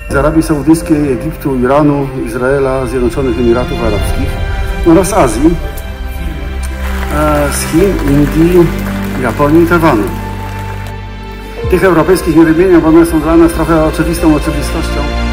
z Arabii Saudyjskiej, Egiptu, Iranu, Izraela, Zjednoczonych Emiratów Arabskich oraz Azji, z Chin, Indii, Japonii i Tajwanu. Tych europejskich nie wymieniam, bo one są dla nas trochę oczywistą oczywistością.